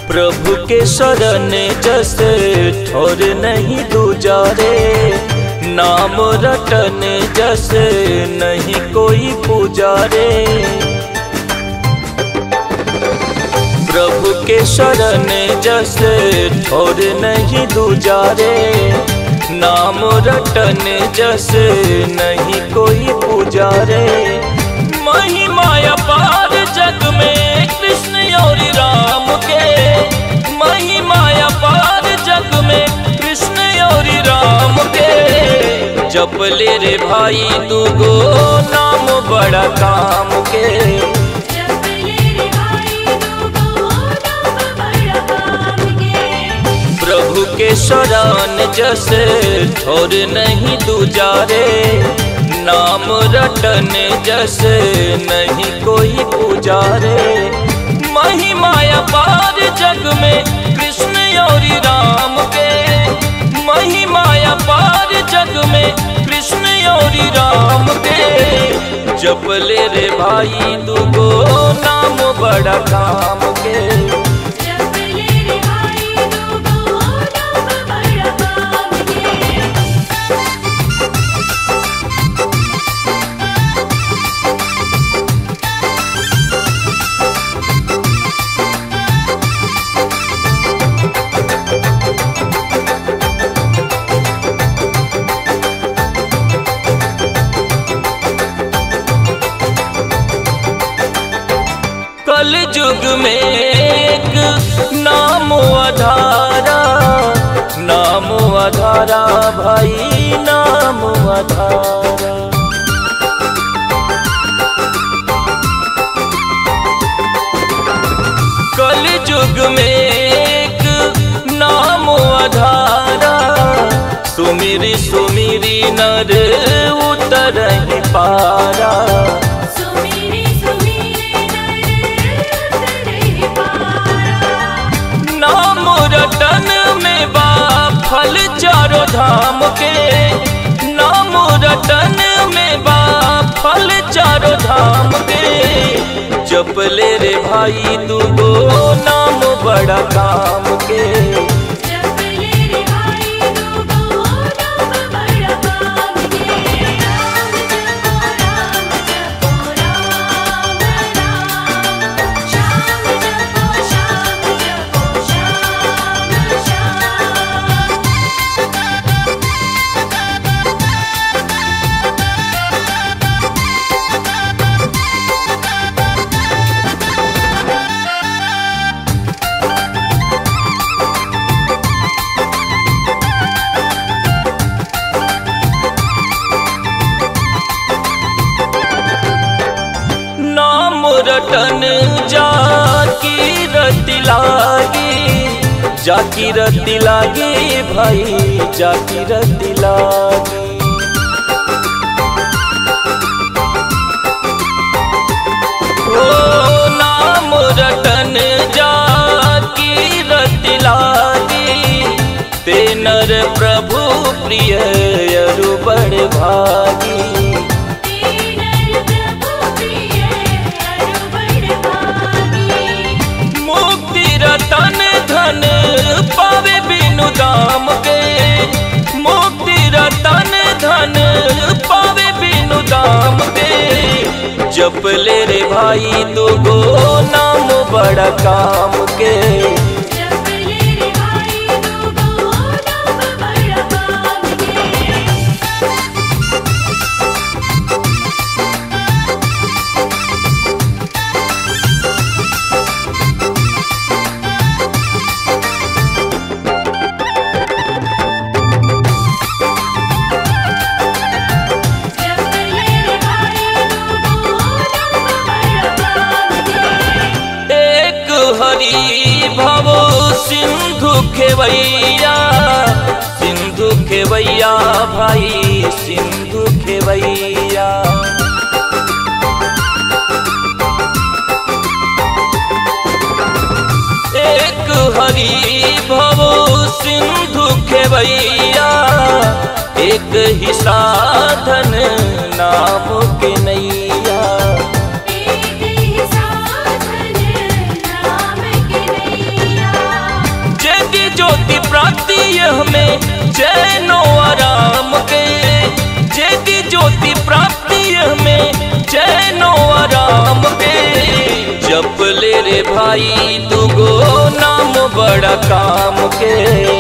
प्रभु के शरण जैसे ठोर नहीं दूजा रे, नाम रटन जैसे नहीं कोई पूजा रे। प्रभु के शरण जैसे ठोर नहीं दूजा रे, नाम रटन जैसे नहीं कोई पूजा रे। महिमा अपार जग में कृष्ण और राम के, महिमा अपार जग में कृष्ण और राम के। जप ले रे भाई तू गो नाम बड़ा काम के, जप ले रे भाई तू गो नाम बड़ा काम के। प्रभु के शरण जैसे ठोर नहीं दूजा रे, नाम रटन जैसे नहीं कोई पूजा रे। महिमा अपार जग में कृष्ण और राम के, महिमा अपार जग में कृष्ण और राम के। जप ले रे भाई तू गो नाम बड़ा काम के, जप ले रे भाई तू गो नाम बड़ा काम के। कल युग में एक नाम आधारा, नाम आधारा भाई नाम आधारा। कल युग में एक नाम आधारा, सुमिरी सुमिरी नर उतर ही पारा। सुमिरी सुमिरी नर उतरे पारा, नाम रटन में बा फल चारों धाम के, नाम रटन में बा फल चारों धाम के। जप ले रे भाई तू गो नाम बड़ा काम के, जप ले रे भाई तू गो नाम बड़ा काम के। राम जपो राम राम, श्याम जपो श्याम श्याम। नाम रटन जाकी रति लागी, जाकी रति लागी भाई जाकी रति लागी। ओ नाम रटन जाकी रति लागी, ते नर प्रभु प्रिय अरु बड़ भागी। मुक्ति रतन धन पावे बिनु दाम के, मुक्ति रतन धन पावे बिनु दाम के। जप ले रे भाई तू गो नाम बड़ा काम के, जप ले रे भाई तू गो नाम बड़ा काम के। जप ले रे भाई तू गो नाम बड़ा काम के। एक हरि भव सिंधु खेवैया, सिंधु खेवैया भाई सिंधु खेवैया। एक हरि भव सिंधु खेवैया, एक ही साधन नाम के नैया। एक ही साधन नाम के नैया। बड़ा काम के।